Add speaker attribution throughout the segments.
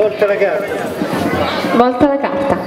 Speaker 1: Volta la carta.
Speaker 2: Volta la carta.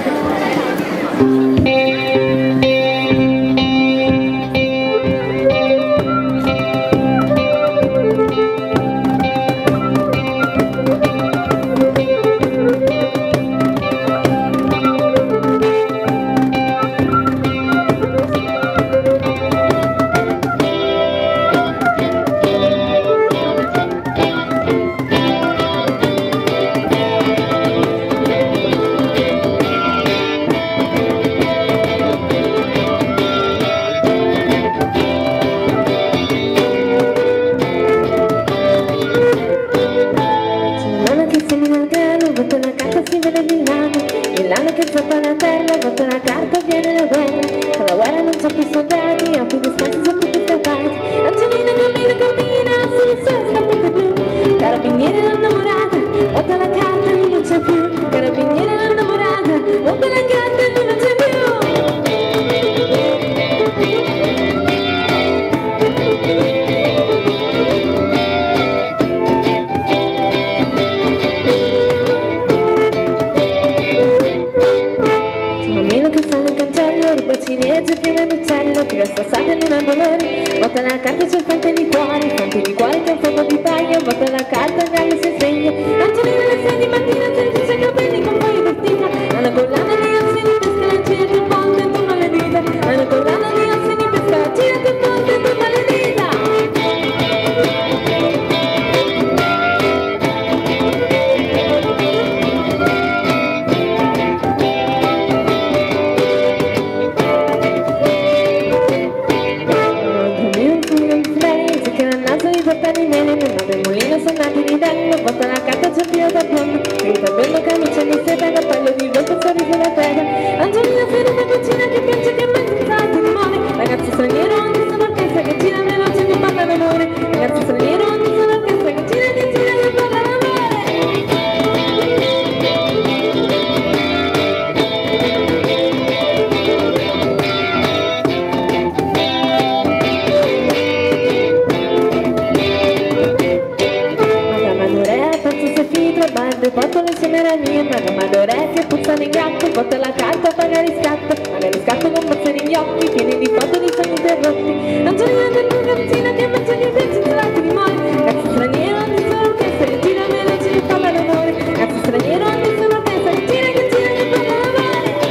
Speaker 3: L'anno che zappa la terra, butta la carta, viene la guerra. Con la guerra non c'è più soldati, occhi dispersi sono tutti strappati. Angelina cammina, sul sole scappata blu. Carabinieri l'innamorata, butta la carta e non c'è più. Carabinieri l'innamorata, butta la carta e non c'è più. Ciliegie piene d'uccello, che resta salda in un dolore. Botta la carta sul fonte di cuore che è un fuoco di paglia. Botta la carta, il gallo si sveglia. Angelina alle 6 di mattina, si riduce i capelli con poi vestita. Una collana di assi di pesca, la gira che ponte intorno alle dita. Una collana di assi di pesca, la gira che ponte intorno alle dita. Botta la carta sul filo da piombo, grida bello camicia di seta, cappello di volta, sorriso da terra. Angelina seduta in cucina che piange che mezzo infatti rimane. Ragazzi straniero, ogni sono orchestra che gira veloce che parla d'amore. Ragazzi straniero, ogni sono orchestra che gira che parla d'amore. Portano insieme la mia madre che puzzano in gatto. Porta la carta, magari scatto con bozze negli occhi, pieni di foto di sogni interrotti. Angelina del ragazzina che mangia gli pezzi gelati di mare. Ragazzi straniero, ogni sono orchestra che gira veloce che parla d'amore. Ragazzi straniero, ogni sono orchestra che gira che parla d'amore.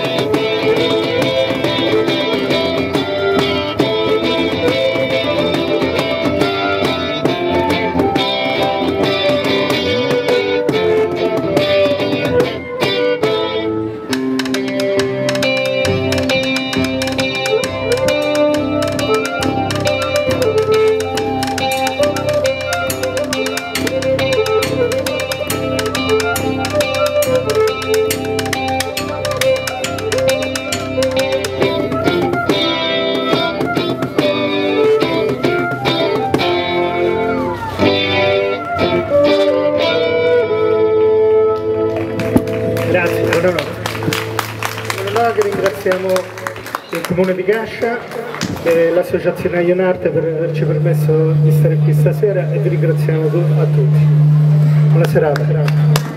Speaker 1: Che ringraziamo il Comune di Cascia e l'associazione Ionarte per averci permesso di stare qui stasera e vi ringraziamo a tutti. Buona serata.